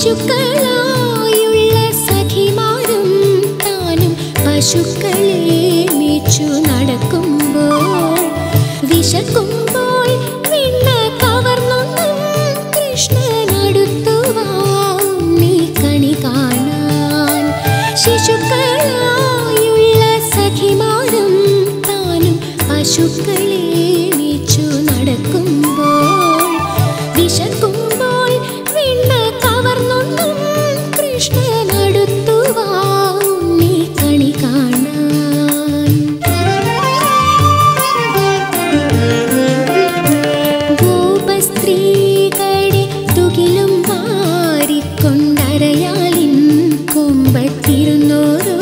ശിശുക്കളായുള്ള സഖിമാരും താനും പശുക്കളെ മേച്ചു നടക്കുമ്പോൾ വിശക്കുമ്പോൾ വെണ്ണ കവർന്നൊന്നും കൃഷ്ണനടുത്തു വാ നീ കണി കാണാൻ. ശിശുക്കളായുള്ള സഖിമാരും താനും പശുക്കളെ മേച്ചു നടക്കുമ്പോൾ വിശക്കുമ്പോൾ വെണ്ണ കവർന്നൊന്നും കൃഷ്ണനടുത്തു വാ നീ കണി കാണാൻ. ഗോപസ്ത്രീകളെ തുകിലും വാരിക്കൊണ്ടരയാലിൻ കൊമ്പത്തിരുന്നോരോ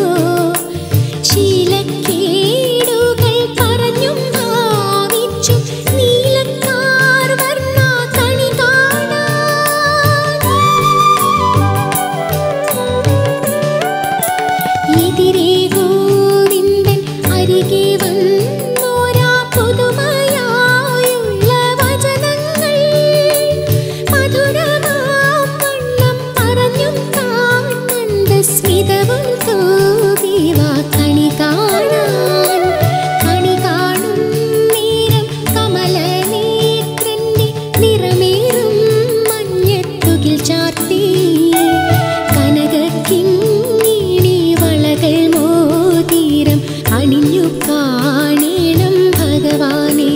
ശീലക്കേടുകൾ പറഞ്ഞും ഭാവിച്ചും നീലക്കാർ വർണ്ണ കണി കാണാൻ. എതിരെ ഗോവിന്ദൻ അരികെ വന്നോരാ പുതുമയായുള്ള വചനങ്ങൾ മധുരമാം വണ്ണം പറഞ്ഞും താൻ മന്ദസ്മിതവും തൂകി വാ കണി കാണാൻ. കണി കാണും നേരം കമലനേത്രന്റെ നിറമേറും മഞ്ഞത്തുകിൽ ചാർത്തി കനകക്കിങ്ങിണി വളകൾ മോതിരം അണിഞ്ഞു കാണണം ഭഗവാനേ.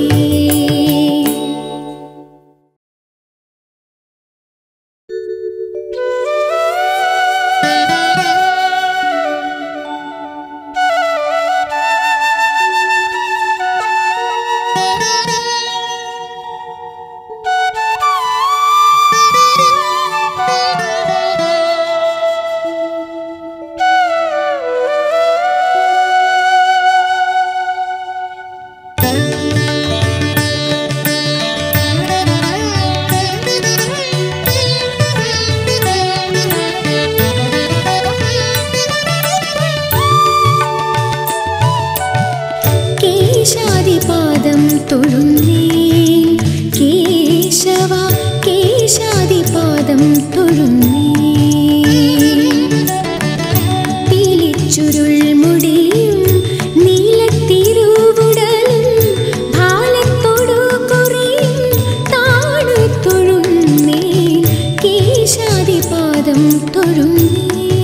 കേശാദിപാദം തൊഴുന്നേൻ കേശവ കേശാദിപാദം തൊഴുന്നേൻ. പീലിച്ചുരുൾ മുടിയും നീലത്തിരുവുടലും ഭാലത്തോടു കുറിയും താണു തൊഴുന്നേൻ കേശാദിപാദം തൊഴുന്നേൻ.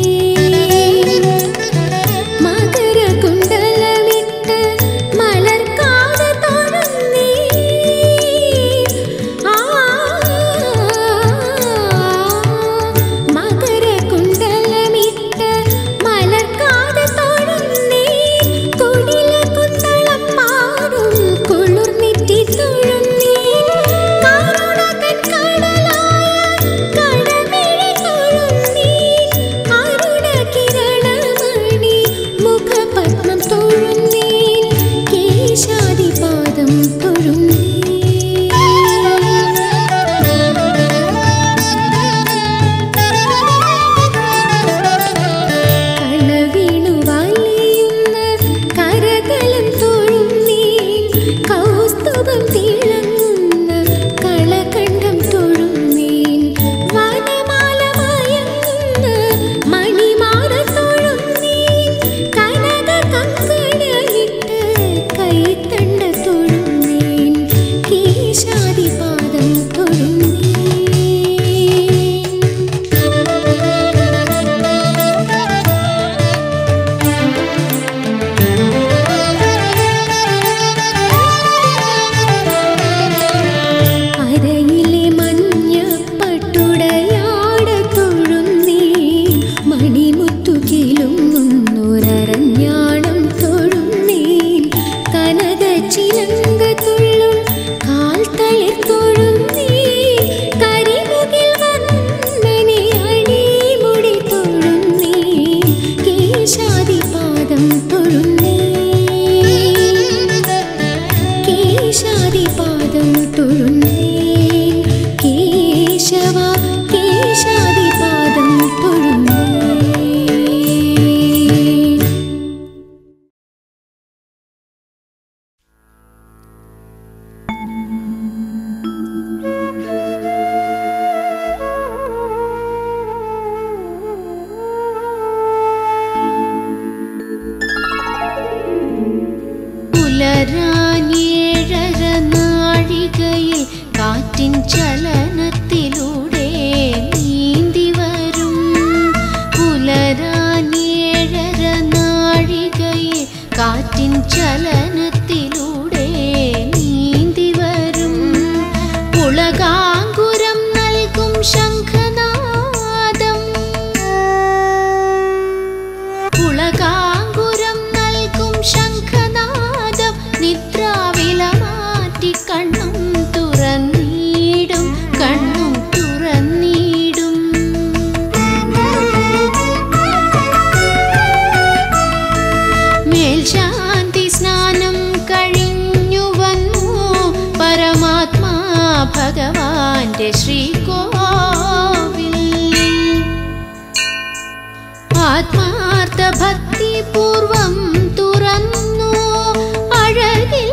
മകരകുണ്ടലമിട്ട് മലർക്കാത തൊഴുന്നേൻ. മകരകുണ്ടലമിട്ട് മലർക്കാത തൊഴുന്നേൻ. കുടില കുന്തളം പാടും കുളിർന്നിറ്റി തൊഴുന്നേൻ. കരുണതൻ കടലായ കടമിഴി തൊഴുന്നേൻ. എൻ്റെ ശ്രീകോവിൽ. ആത്മാർത്ഥ ഭക്തിപൂർവം തുറന്നു അഴകിൽ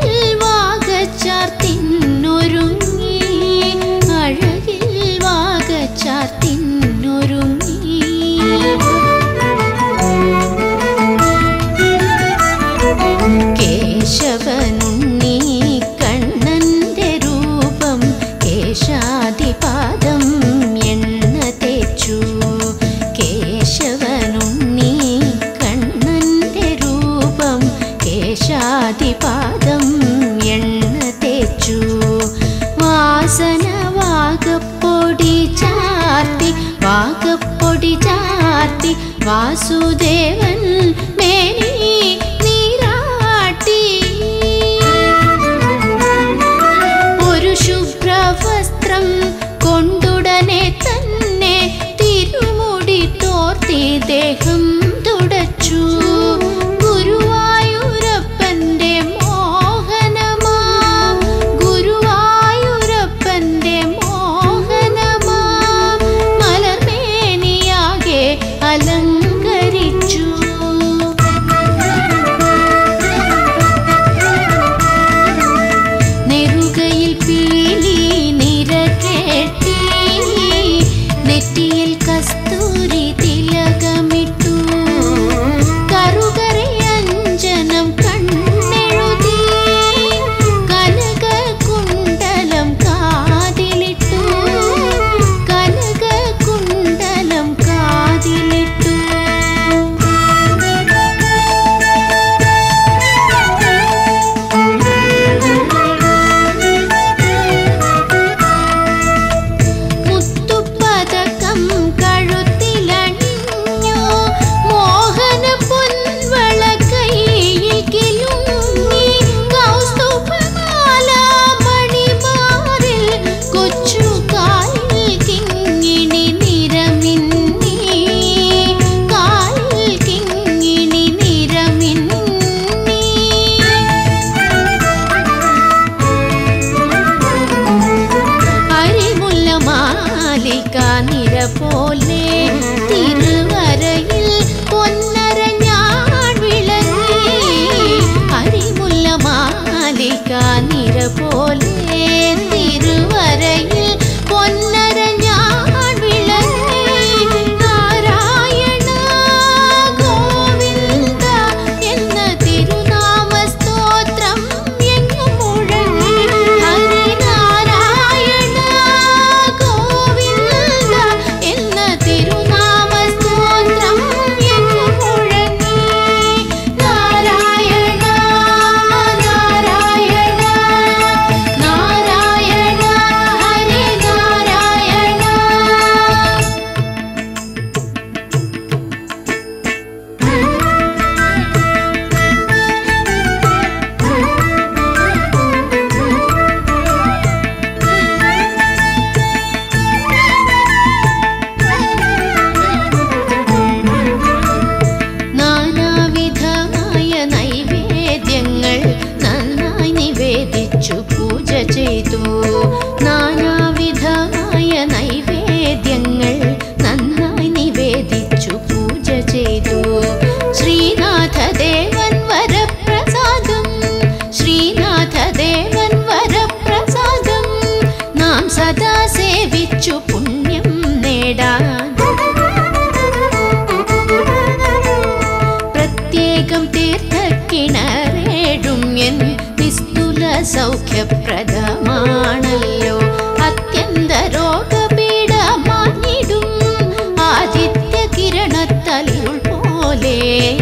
വാകച്ചാർത്തിനൊരുങ്ങി, അഴകിൽ വാകച്ചാർത്തിനൊരുങ്ങി. കേശവനുണ്ണി കണ്ണന്റെ രൂപം കേശാധിപാദം എണ്ണ തേച്ചു. കേശവനുണ്ണി കണ്ണന്റെ രൂപം കേശാധിപാദം എണ്ണ തേച്ചു. വാസന വാകപ്പൊടി ചാർത്തി, വാകപ്പൊടി ചാർത്തി വാസുദേവൻ മേനി നീരാട്ടി. ഒരു ശുഭ്രവസ്ത്രം കൊണ്ടുടനെ തന്നെ തിരുമുടി തോർത്തി ദേഹം തുടച്ചു. ഗുരുവായൂരപ്പന്റെ മോഹനമാ, ഗുരുവായൂരപ്പന്റെ മോഹനമാ മലർമേനിയാകെ അലങ്കരിച്ചു. നെറുകയിൽ പീലി നിര കെട്ടി, നെറ്റിയിൽ കസ്തൂരി തിലകമിട്ടു. കറുകരയഞ്ജനം കണ്ണെഴുതി, കനകകുണ്ടലം കാതിലിട്ടു, കനകകുണ്ടലം കാതിലിട്ടു. മുത്തുപതകം കഴുത്തിലണിഞ്ഞു, മോഹന പൊൻവള കൈയിൽ കിലുങ്ങി. കൗസ്തുഭമാല മണിമാറിൽ കൊച്ചുകാലിൽ കിങ്ങിണി നിറമിന്നി, കാലിൽ കിങ്ങിണി നിറമിന്നി. അരിമുല്ല മാലിക നിര പോലെ തിരുവരയിൽ പൊന്നര ഞാൻ വിളങ്ങി. അരിമുല്ല മാലിക നിര പോലെ തിരുവരയിൽ പൊന്നര ഞാൻ വിളങ്ങി. നാരായണ ഗോവിന്ദ എന്ന തിരുനാമ സ്തോത്രം എങ്ങും മുഴങ്ങി. ഹരിനാരായണ ഗോവിന്ദ എന്ന തിരുനാമ സ്തോത്രം എങ്ങും മുഴങ്ങി. നാരായണ നാരായണ നാരായണ ഹരിനാരായണ. നാനാവിധമായ നൈവേദ്യങ്ങൾ നന്നായി നിവേദിച്ചു പൂജ ചെയ്തു. നാനാവിധമായ നൈവേദ്യങ്ങൾ നന്നായി നിവേദിച്ചു പൂജ ചെയ്തു. ശ്രീനാഥദേവൻ വരപ്രസാദം, ശ്രീനാഥദേവൻ വരപ്രസാദം നാം സദാ സേവിച്ചു പുണ്യം നേടാൻ. പ്രത്യേകം തീർത്ഥക്കിണറേഴും എൻ നിസ്തുല സൗഖ്യപ്രദമാണല്ലോ. അത്യന്ത രോഗപീഡ മാഞ്ഞിടും ആദിത്യ കിരണത്തലിരുൾ പോലെ.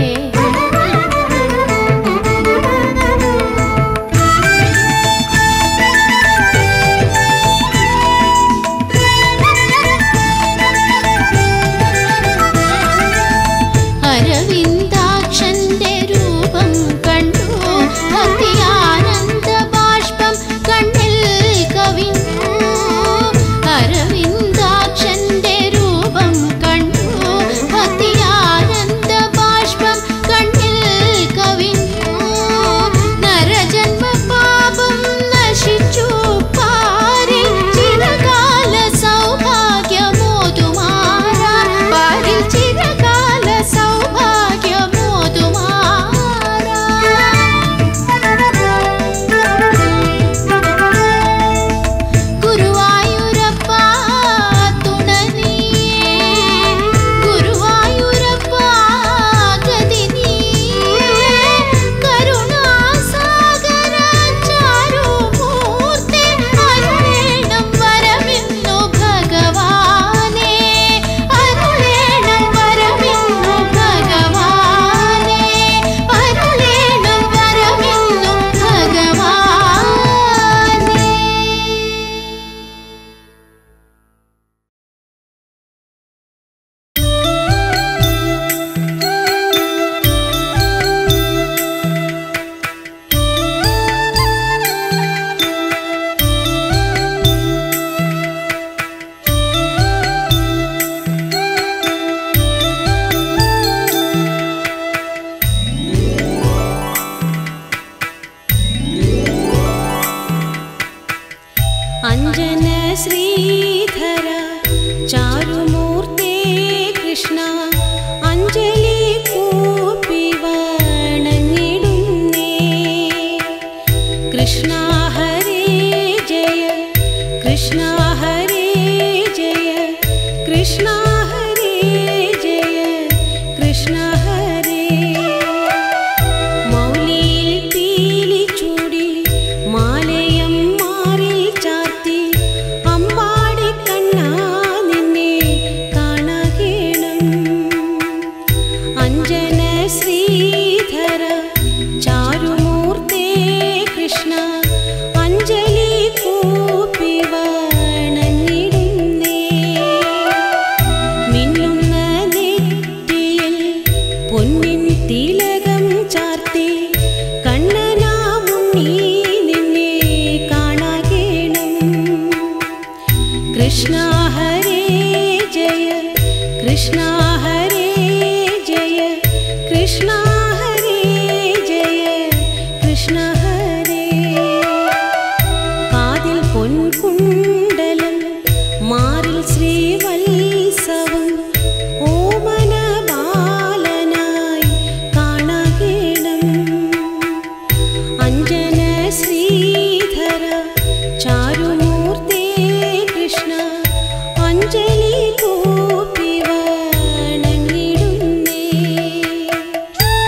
അരവിന്ദാക്ഷന്റെ രൂപം കണ്ടു, ഭക്തിയാനന്ദ ബാഷ്പം കണ്ണിൽ കവിഞ്ഞു. അരവിന്ദ कृष्ण हरे जय कृष्ण हरे मौलिയിൽ പീലി ചൂടി മാലയം മാറിൽ ചാർത്തി അമ്പാടി കണ്ണാ നിന്നെ കാണാകേണം അഞ്ജന ശ്രീധര ചാരുമൂർത്തേ കൃഷ്ണ അഞ്ജലി കൂപ്പി വണങ്ങിടുന്നേ മിന്നുന്ന നെറ്റിയിൽ പൊന്നിൻ തിലകം ചാർത്തി കണ്ണനാമുണ്ണി നിന്നെ കാണാകേണം कृष्ण हरे जय कृष्ण हरे जय कृष्ण हरे जय कृष्ण हरे कादिल പൊൻകുണ്ടലം മാറിൽ ശ്രീവത്സവം ഓമന ബാലനായി കാണാകേണം അഞ്ജന ശ്രീധര ചാരുമൂർത്തേ കൃഷ്ണ അഞ്ജലി കൂപ്പി വണങ്ങിടുന്നേ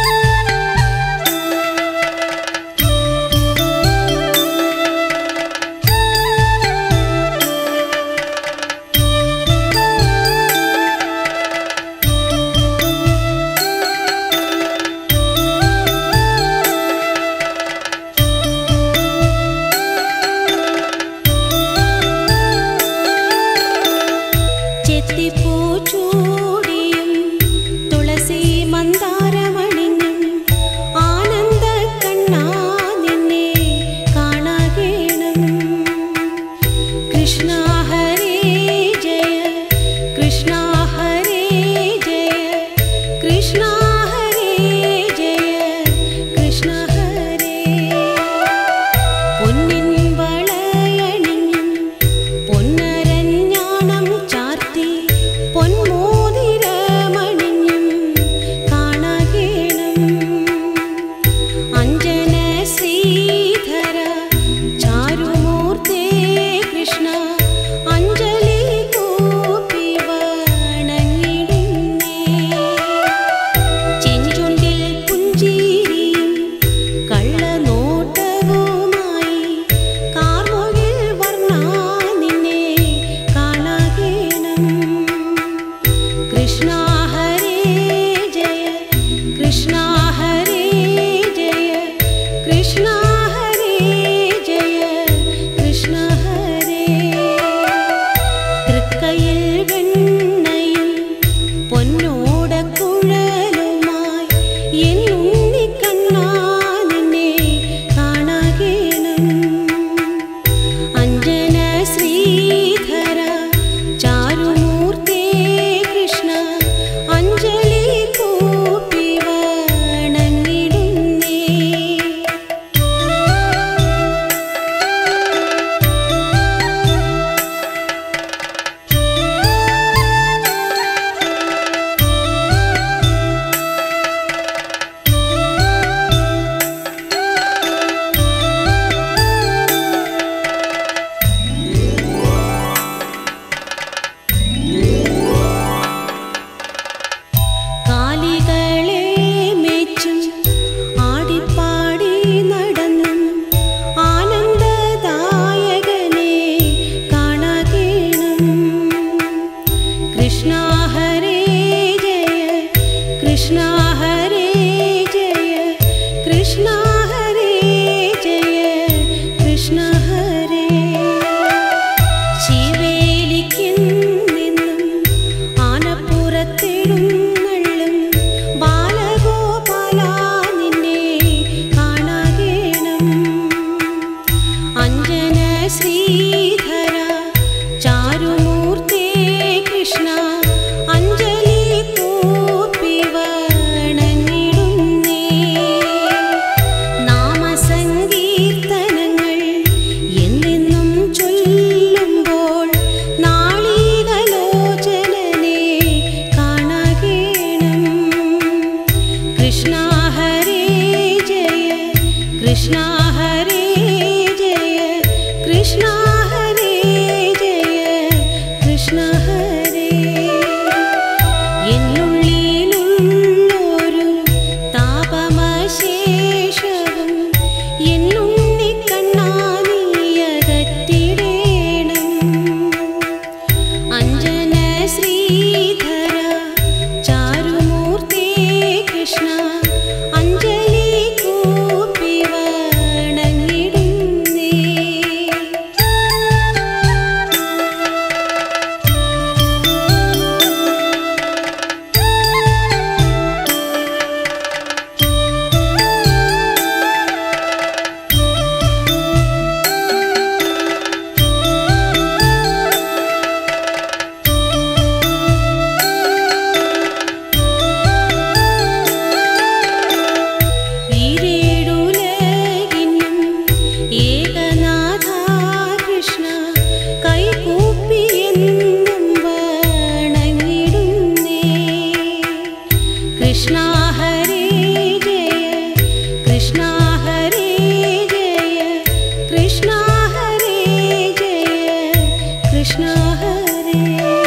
हरे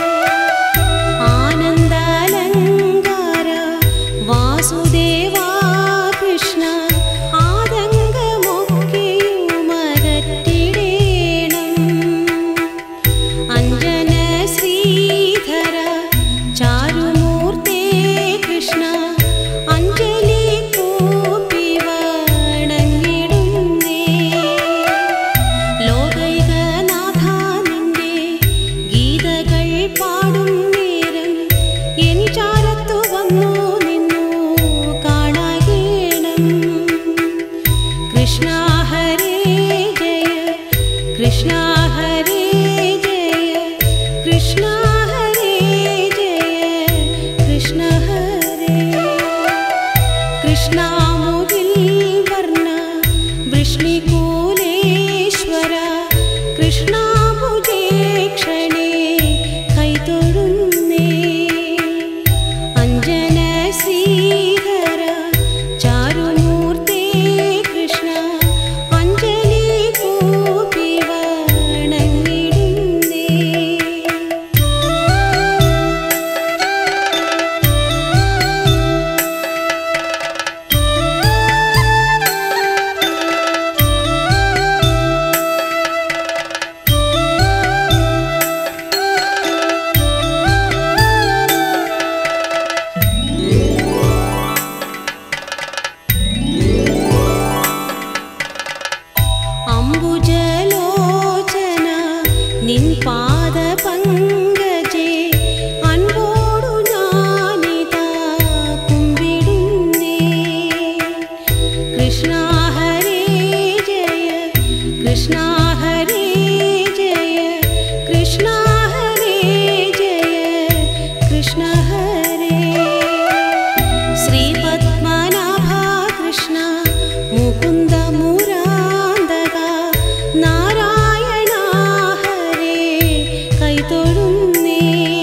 आनन्दालङ्कार वासुदेवा कृष्ण आदङ्गमोक्केयुमगट्टिडेणम् अञ्जन श्रीधर चारुमूर्ते कृष्ण अञ्जलि कूपि वणङ्गिडुन्ने लोकैकनाथ निन्ने गीतകൾ പാടും നേരം എൻ ചാരത്തു വന്നു നിന്നു കാണാകേണം കൃഷ്ണ ഹരേ ജയ കൃഷ്ണ ഹരേ ജയ കൃഷ്ണ ഹരേ ജയ കൃഷ്ണ ഹരേ കൃഷ്ണമുകിൽ വർണ്ണ വൃഷ്ണികൂലേശ്വര കൃഷ്ണഭുജേ ക്ഷണേ കൈതൊഴുന്നേ അഞ്ജന ശ്രീധര ചാരുമൂർത്തേ കൃഷ്ണ അഞ്ജലി കൂപ്പി വണങ്ങിടുന്നേ അംബുജലോചന നിൻ പാദപങ്കജേ അൻപോടു ഞാനിതാ കുമ്പിടുന്നേ കൃഷ്ണ ഹരേ ജയ കൃഷ്ണ ഹരേ ജയ കൃഷ്ണ ഹരേ ജയ കൃഷ്ണ ഹരേ ശ്രീപത്മനാഭ കൃഷ്ണ മുകുന്ദ മുരാന്തക നാരായണ ഹരേ കൈതൊഴുന്നേ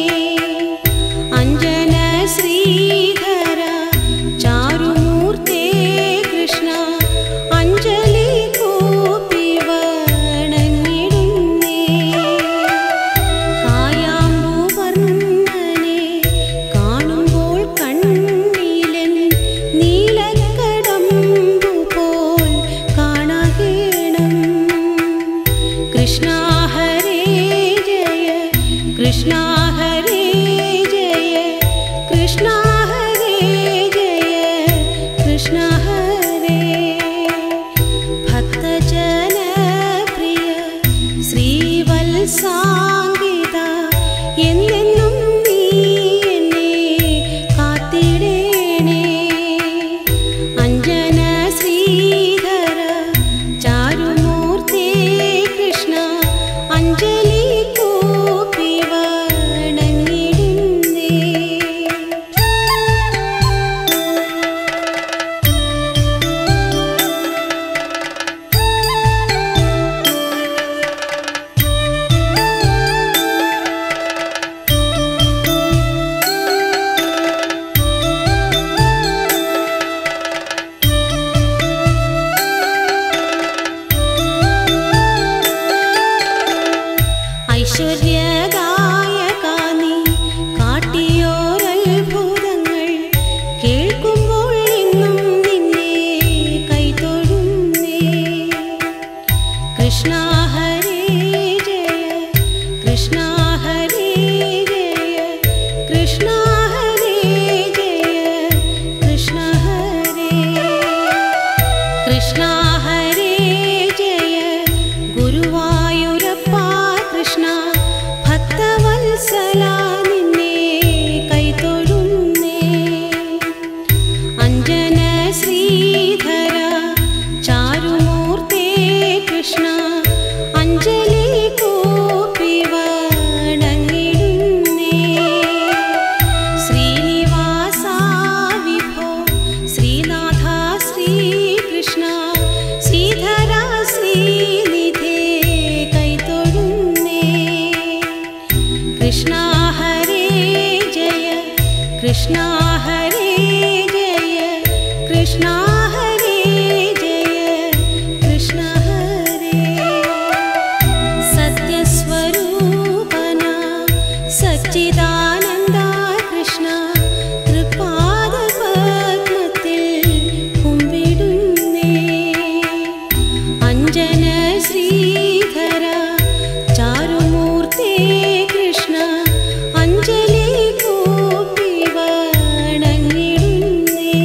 അഞ്ജന ശ്രീധര ചാരുമൂർത്തേ കൃഷ്ണ അഞ്ജലി കൂപ്പി വണങ്ങിടുന്നേ കായാമ്പൂവർണ്ണനെ കാണുമ്പോൾ കണ്ണിലൻ നീലക്കടമ്പു പോൽ കാണാകേണം കൃഷ്ണ ഹരേ ജയ കൃഷ്ണ ഹരേ ജയ കൃഷ്ണ ഹരേ ജയ കൃഷ്ണ ഹരേ ഭക്തജനപ്രിയ ശ്രീവത്സാംഗിത എന്നെന്നും നീ എന്നെ കാത്തിടേണേ അഞ്ജന ശ്രീധര ചാരുമൂർത്തേ കൃഷ്ണ അഞ്ജലി കൂപ്പി വണങ്ങിടുന്നേ ഐശ്വര്യദായക നീ കാട്ടിയോരത്ഭുതങ്ങൾ കേൾക്കുമ്പോൾ ഇന്നും നിന്നെ കൈതൊഴുന്നേ കൃഷ്ണ ഹരേ ജയ കൃഷ്ണ ഹരേ ജയ കൃഷ്ണ ഹരേ ജയ കൃഷ്ണ ഹരേ കൃഷ്ണ ഹരേ ജയ ഗുരുവായൂരപ്പ കൃഷ്ണ ഭക്തവത്സല നിന്നെ കൈതൊഴുന്നേ അഞ്ജന ശ്രീധര ചാരുമൂർത്തേ കൃഷ്ണ അഞ്ജലി കൂപ്പി വണങ്ങിടുന്നേ ശ്രീനിവാസ വിഭോ ശ്രീനാഥ ശ്രീകൃഷ്ണ ശ്രീധര ശ്രീനിധേ കൈതൊഴുന്നേ കൃഷ്ണ ഹരേ ജയ കൃഷ്ണ ഹരേ ജയ കൃഷ്ണ ഹരേ ജയ കൃഷ്ണ ഹരേ സത്യസ്വരൂപന സച്ചിദാനന്ദ കൃഷ്ണ തൃപാദപത്മത്തിൽ കുമ്പിടുന്നേ. അഞ്ജന ശ്രീധര ചാരുമൂർത്തേ കൃഷ്ണ അഞ്ജലി കൂപ്പി വണങ്ങിടുന്നേ.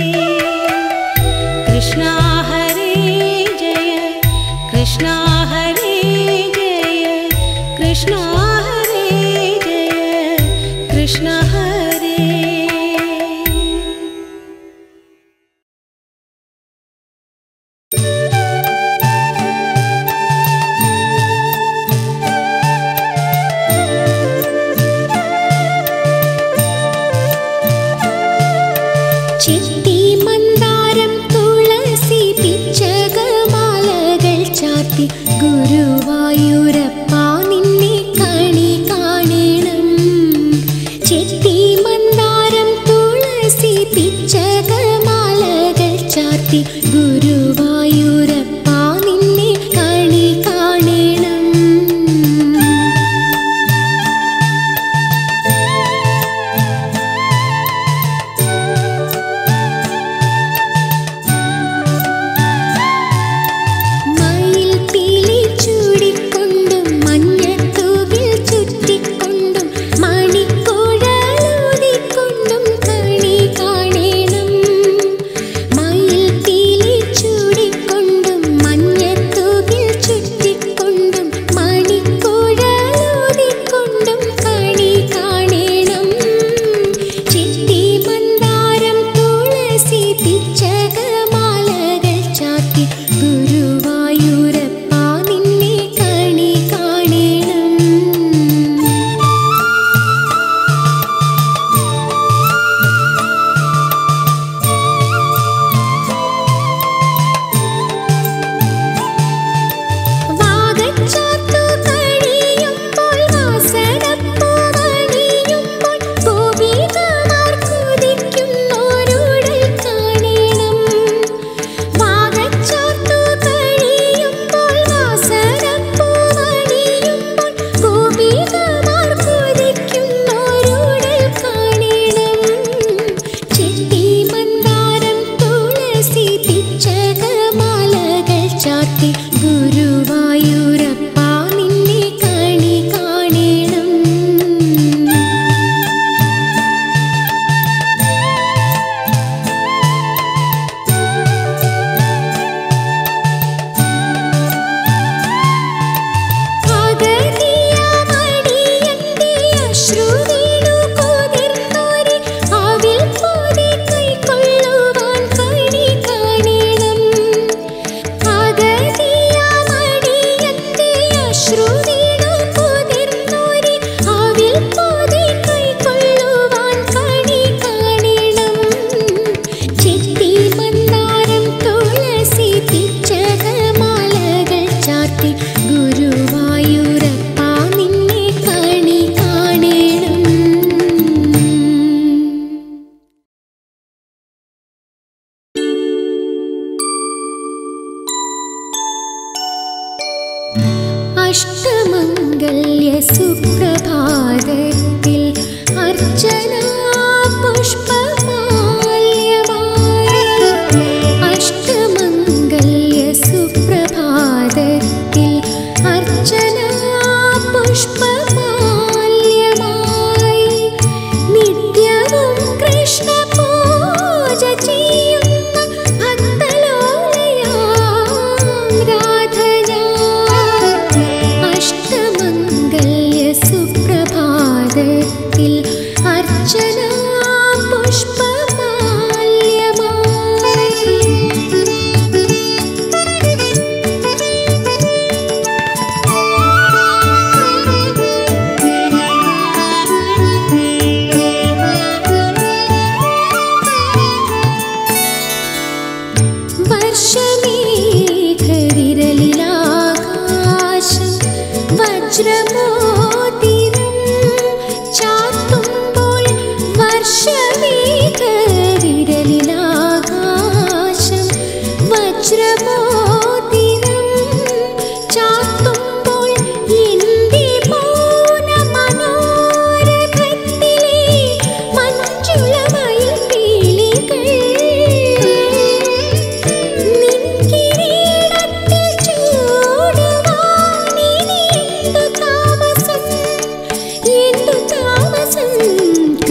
കൃഷ്ണ ഹരേ ജയ കൃഷ്ണ ഹരേ ജയ കൃഷ്ണ ഹരേ ജയ കൃഷ്ണ ഹരേ. ചെത്തി മന്ദാരം തുളസി പിച്ചകമാലകൾ ചാർത്തി ഗുരുവായൂരപ്പ നിന്നെ കണി കാണണം. ചെത്തി മന്ദാരം തുളസി പിച്ചകമാലകൾ ചാർത്തി ഗുരുവായൂരപ്പ നിന്നെ കണി കാണണം. മയിൽ പീലി ചൂടിക്കൊണ്ടും മഞ്ഞത്തൂകിൽ ചുറ്റിക്കൊണ്ടും മണിക്കുഴൽ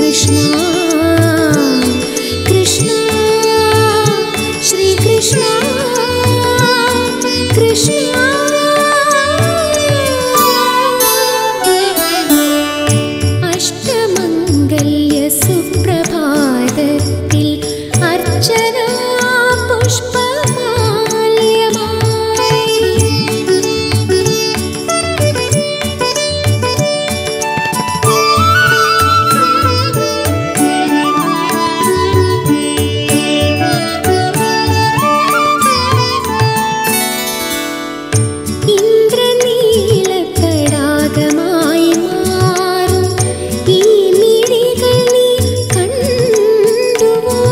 कृष्ण कृष्ण श्री कृष्ण कृष्ण अष्टमङ्गल्य सुप्रभातത്തിൽ अर्चना पुष्पमाल्यमाय ഇന്ദ്രനീലതടാകമായി മാറും ഈ മിഴികൾ നീ കണ്ടുവോ?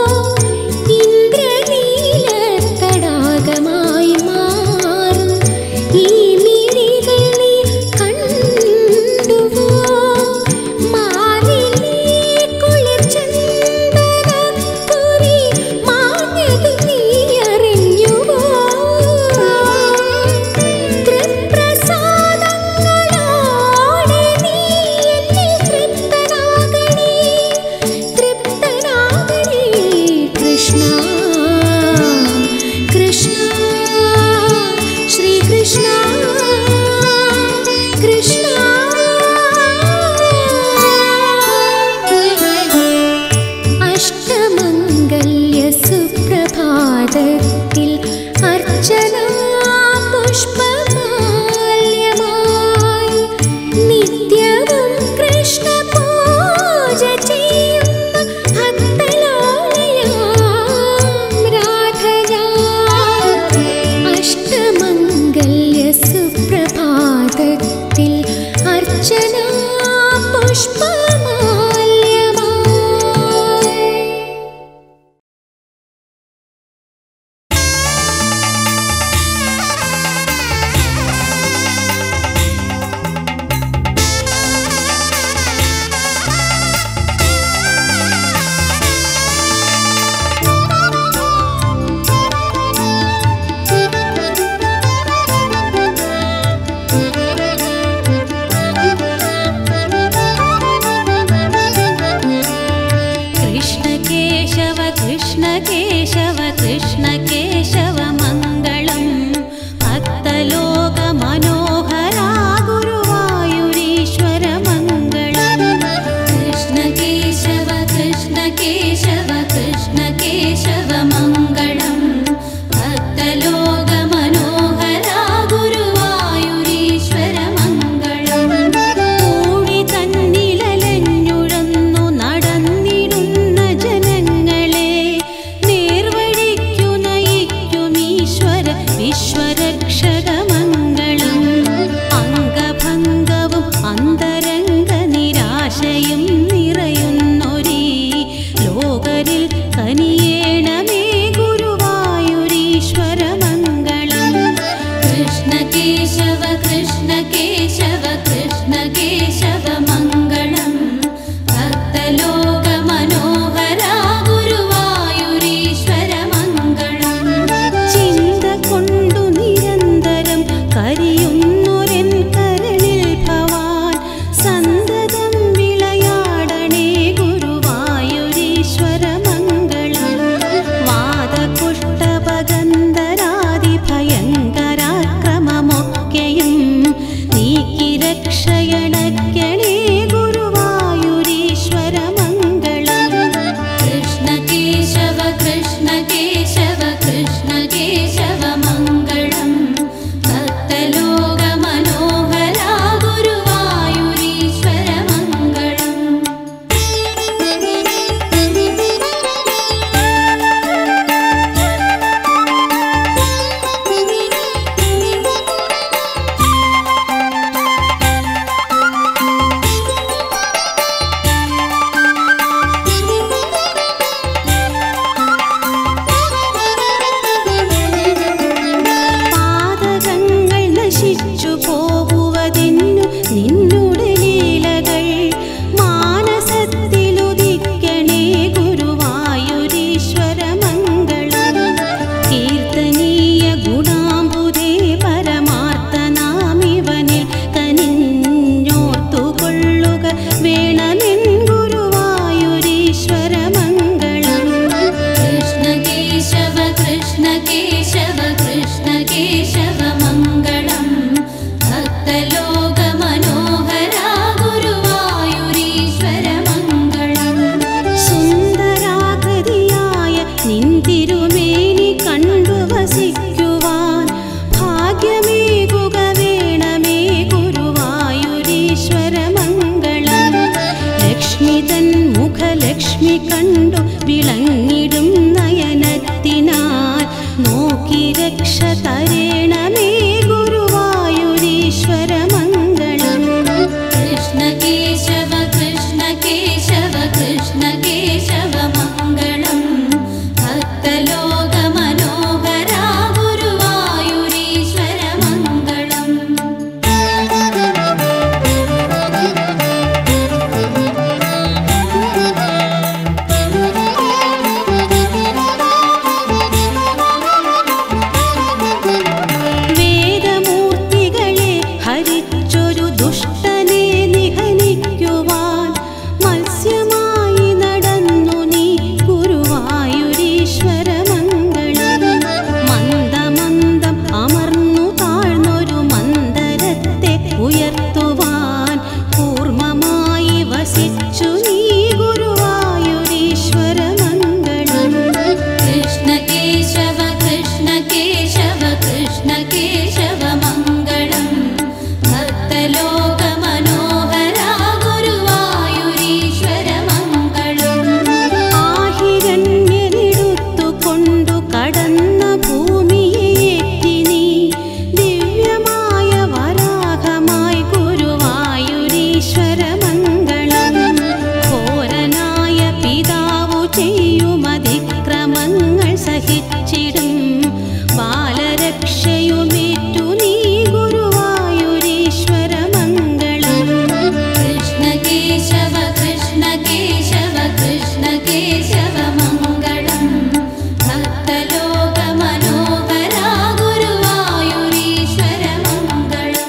ഇന്ദ്രനീലതടാകമായി മാറും ഈ മിഴികൾ നീ കണ്ടുവോ? മാനിലേ കുളിർചന്ദനക്കുറി മാഞ്ഞത് നീ അറിഞ്ഞുവോ? തൃപ്രസാദങ്ങളോടെ നീ എന്നിൽ തൃപ്തനാകണേ തൃപ്തനാകണേ കൃഷ്ണ കൃഷ്ണ ശ്രീ കൃഷ്ണ കൃഷ്ണ അഷ്ടമംഗല്യ സുപ്രഭാതത്തിൽ അർച്ചന പുഷ്പമാല്യമായി നിത്യവും കൃഷ്ണ പൂജ ചെയ്യുന്ന ഭക്തലോലയാം രാധ ഞാൻ. അഷ്ടമംഗല്യ സുപ്രഭാതത്തിൽ അർച്ചന പുഷ്പമാല്യമായി ലക്ഷ്മി കണ്ടു വിളങ്ങിടും നയനത്തിനാൽ നോക്കി രക്ഷ തരേണമേ ഗുരുവായൂരീശ്വര മംഗളം. കൃഷ്ണ കേശവ കൃഷ്ണ കേശവ കൃഷ്ണ കേശവ മംഗളം. ഭക്തലോക മനോഹര ഗുരുവായൂരീശ്വര മംഗളം. വേദമൂർത്തികളെ ഹരിച്ചൊരു ദുഷ്ടനെ നിഹനിക്കുവാൻ മത്സ്യമായി നടന്നു നീ ഗുരുവായൂരീശ്വര മംഗളം. മന്ദമന്ദം അമർന്നു താഴ്ന്നൊരു മന്ദരത്തെ ഉയർത്തുവാൻ കൂർമ്മമായി വസിച്ചു നീ ഗുരുവായൂരീശ്വര മംഗളം. കൃഷ്ണ കേശവ കൃഷ്ണ കേശവ കൃഷ്ണ കേശവ മംഗളം. ഭക്തലോക മനോഹര ഗുരുവായൂരീശ്വര മംഗളം. ആഹിരണ്യനെടുത്തുകൊണ്ടു കടന്ന ഭൂമിയേറ്റി നീ ദിവ്യമായ വരാഹമായി ഗുരുവായൂരീശ്വര മംഗളം. ഘോരനായ പിതാവു ചെയ്യുമതിക്രമങ്ങൾ സഹിച്ചിടും ബാലരക്ഷയുമേറ്റു നീ ഗുരുവായൂരീശ്വര മംഗളം. കൃഷ്ണ കേശവ കൃഷ്ണ കേശവ കൃഷ്ണ കേശവ മംഗളം. ഭക്തലോക മനോഹര ഗുരുവായൂരീശ്വര മംഗളം.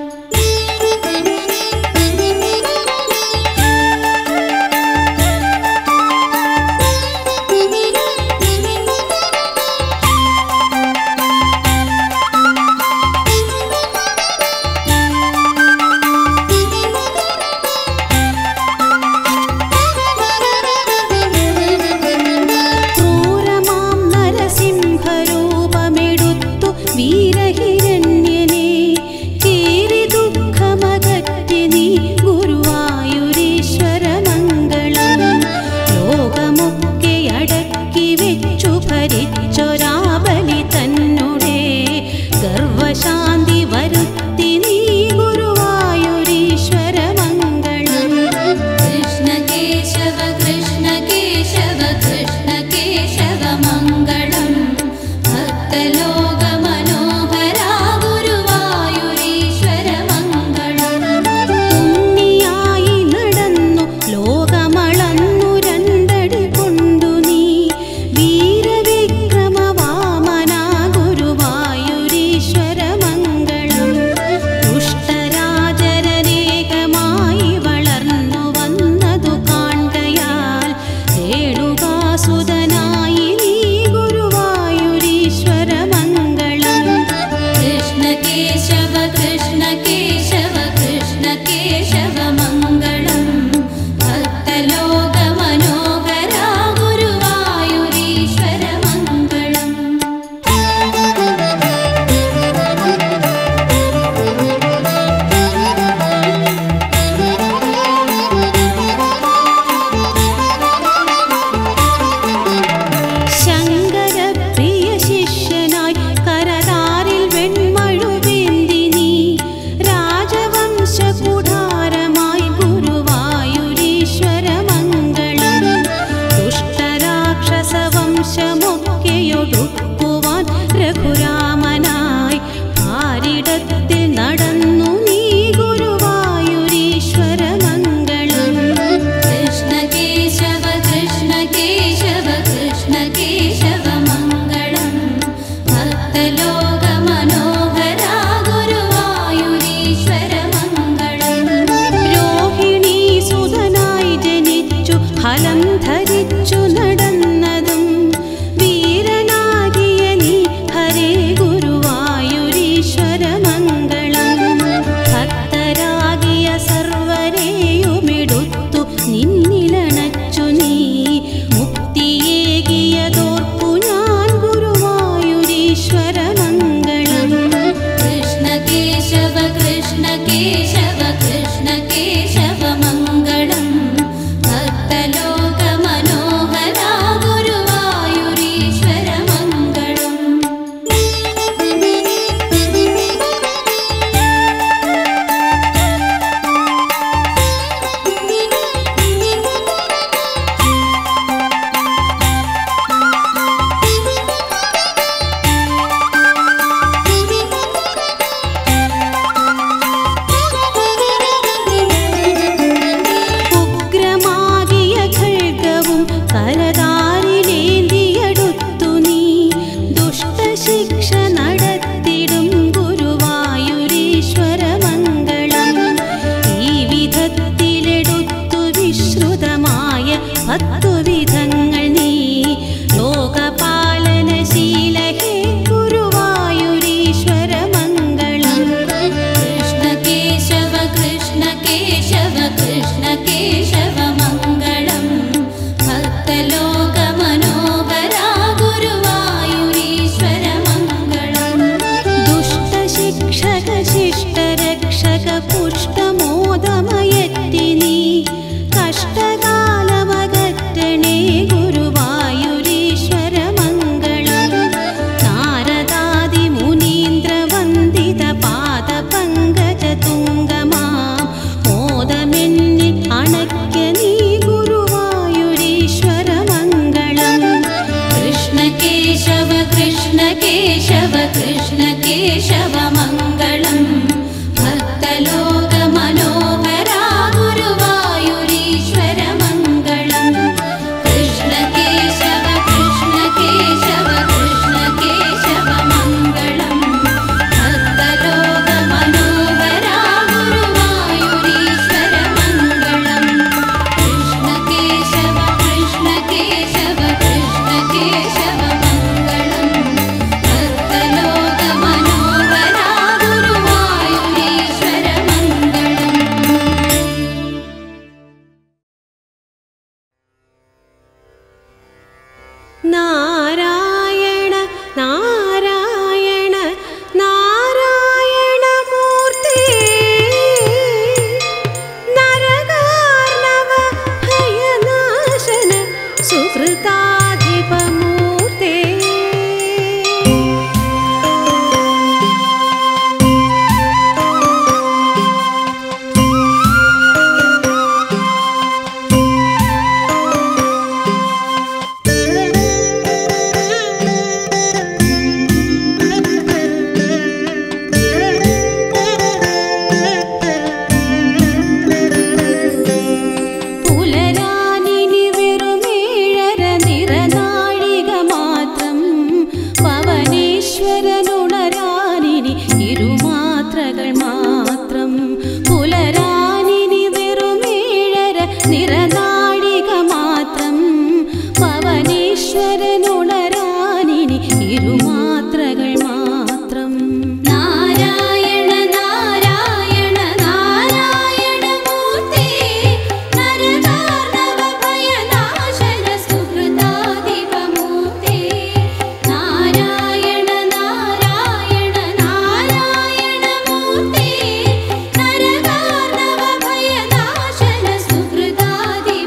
ക്രൂരമാം നരസിംഹരൂപമെടുത്തു വീരഹിരണ്യനെ കീറി ദുഃഖമകറ്റി നീ ഗുരുവായൂരീശ്വര മംഗളം. ലോകമൊക്കെ അടക്കി വെച്ചു ഭരിച്ചൊരാബലി തന്നുടെ ഗർവശാന്തി വരുത്തി നീ ഗുരുവായൂരീശ്വര മംഗളം. കൃഷ്ണ കേശവ കൃഷ്ണ കേശവ കൃഷ്ണ കേശവ മംഗളം. ഭക്തലോക മനോഹര ഗുരുവായൂരീശ്വര മംഗളം. ഉണ്ണിയായി നടന്നു ലോകമളന്നു രണ്ടടി കൊണ്ടു നീ വീരവിക്രമവാമന ഗുരുവായൂരീശ്വര മംഗളം. ദുഷ്ടരാജരനേകമായി വളർന്നു വന്നതു കാൺകയാൽ നാരായണ നാരായണ നാരായണ മൂർത്തി നരകാർണവ ഭയനാശന സുഹൃതാധിപമൂർത്തേ. പുലരാനിനി വെറുമേഴര നിറനാഴിക മാത്രം പവനേശ്വരനുണരാനിനി ഇരുമാത്രകൾ മാത്രം. പുലരാനിനി വെറുമേഴര നിറനാഴിക മാത്രം പവനേശ്വരനുണരാനിനി ഇരുമാത്രകൾ മാത്രം. നാരായണ നാരായണ നാരായണ മൂർത്തി നരകാർണവ ഭയനാശന സുഹൃതാധിപമൂർത്തി. നാരായണ നാരായണ നാരായണ മൂർത്തി നരകാർണവ ഭയനാശന സുഹൃതാധിപമൂർത്തി.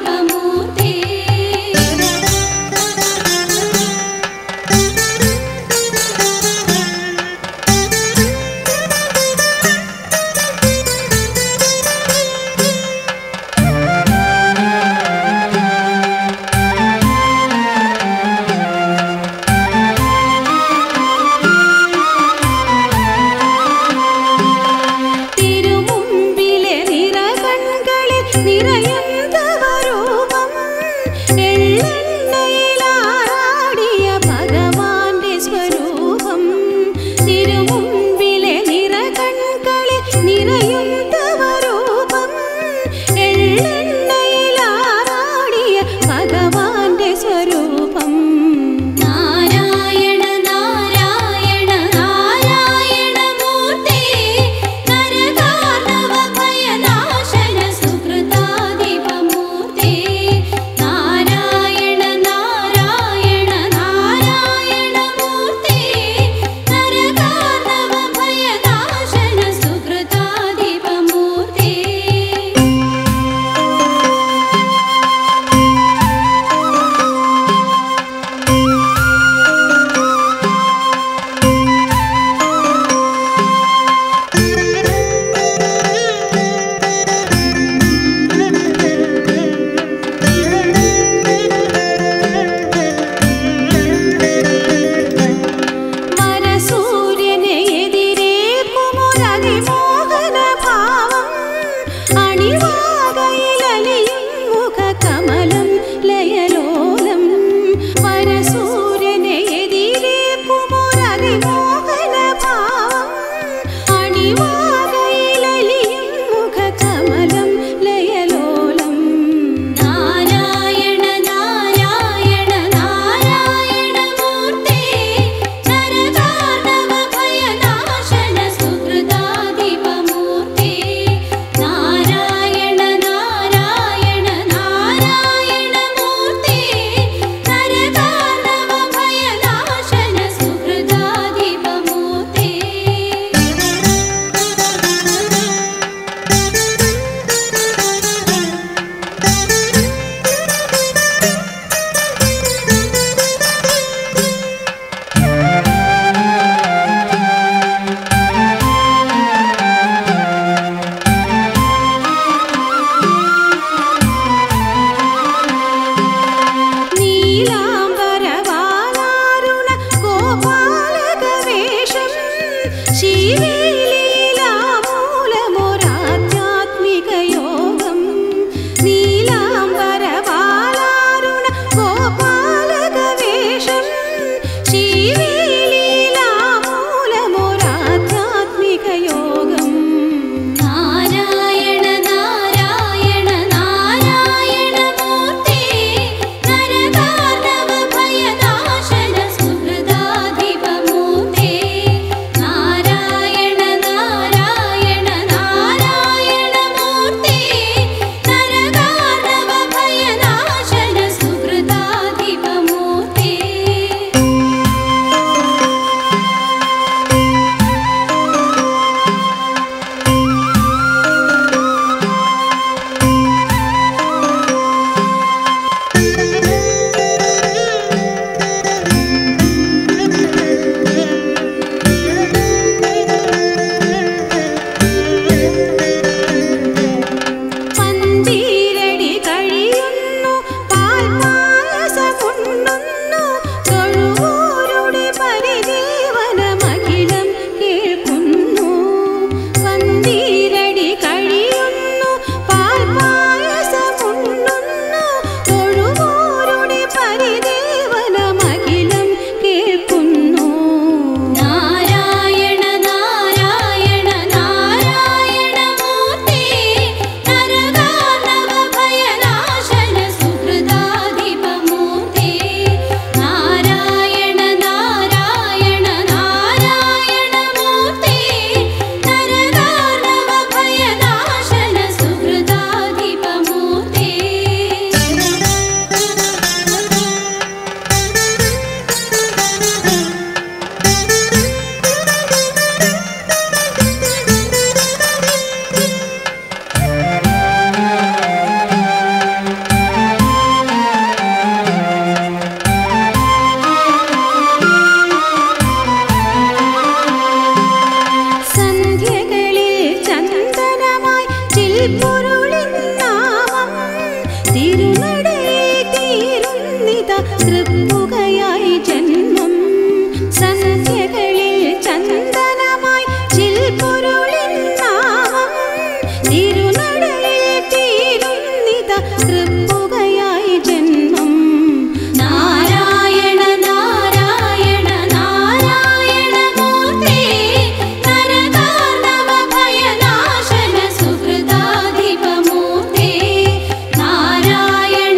തിരുനടയിൽ തീരുന്നിത തൃപ്പുകയായി ജന്മം സന്ധ്യകളിൽ ചന്ദനമായി ചിൽപൊരുളിൻ നാമം തിരുനടയിൽ തീരുന്നിത തൃപ്പുകയായി ജന്മം നാരായണ നാരായണ നാരായണ മൂർത്തി നരകാർണവ ഭയനാശന സുഹൃദാധിപമൂർത്തി നാരായണ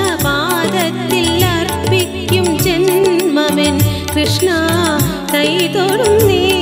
പാദത്തിൽ അർപ്പിക്കും ജന്മമെൻ കൃഷ്ണ കൈ തൊടുന്നേ